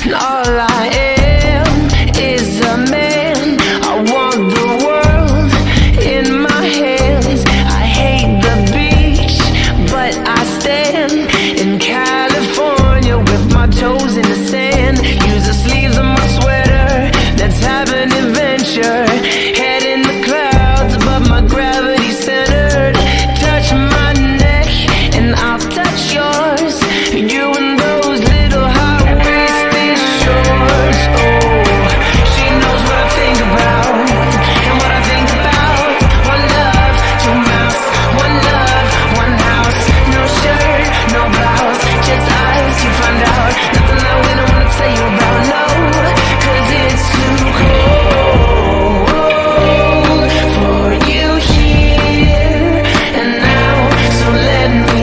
all I am is a man. I want the world in my hands. I hate the beach, but I stand in California with my toes in the sand. Use the sleeves of my sweater, let's have an adventure. Head in the clouds above my gravity centered. Touch my neck and I'll touch yours. You and those little high-waisted shorts. Oh, she knows what I think about and what I think about. One love, two mouths. One love, one house. No shirt, no blouse, just eyes. You find out nothing that we don't wanna tell you about. No, 'cause it's too cold for you here and now. So let me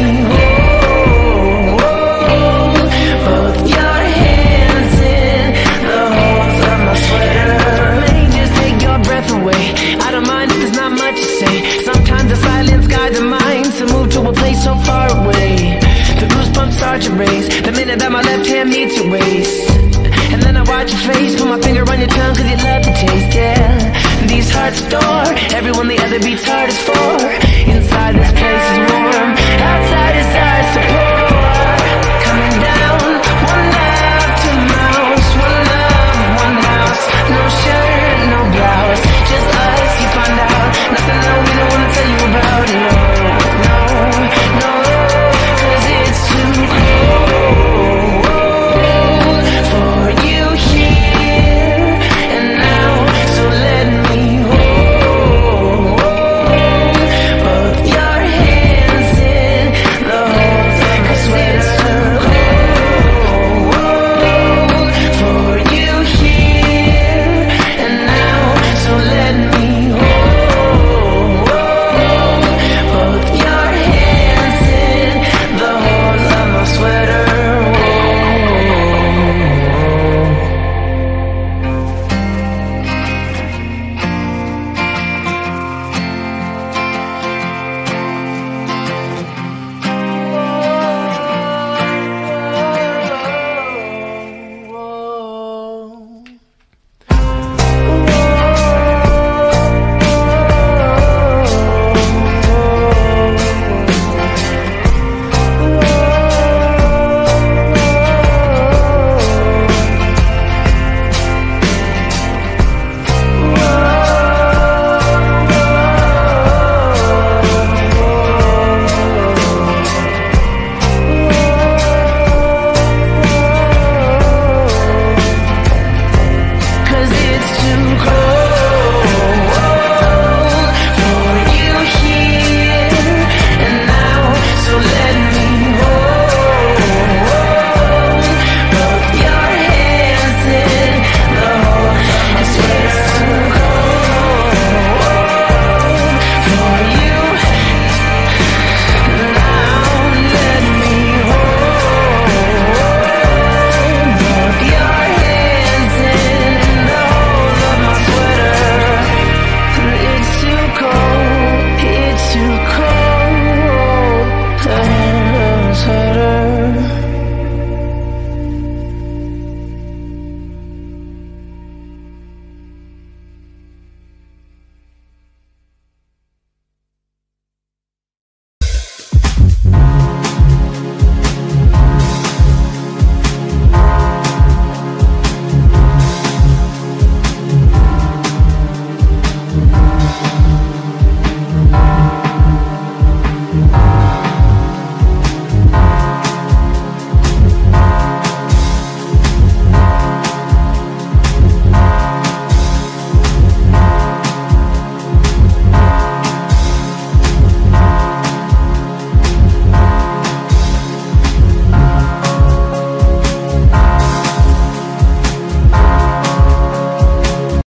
hold both your hands in the holes of my sweater. May just take your breath away. I don't mind if there's not much to say. Sometimes the silence guides the mind to move to a place so far away. The goosebumps start to raise the minute that my left hand meets your waist. And then I watch your face, put my finger on your tongue 'cause you love the taste, yeah. These hearts adore everyone the other beats hardest for. Inside this place is warm, outside is ours.